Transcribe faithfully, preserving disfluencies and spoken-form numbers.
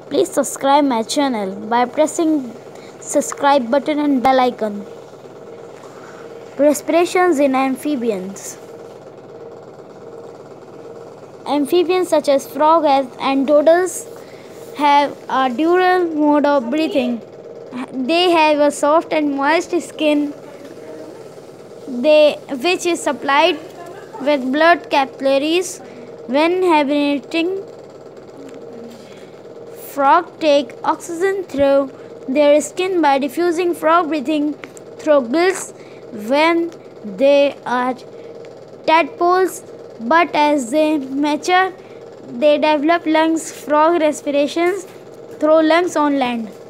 Please subscribe my channel by pressing subscribe button and bell icon. Respirations in amphibians. Amphibians such as frogs and turtles have a dual mode of breathing. They have a soft and moist skin they, which is supplied with blood capillaries when hibernating. Frogs take oxygen through their skin by diffusing frog breathing through gills when they are tadpoles, but as they mature, they develop lungs. Frog respirations through lungs on land.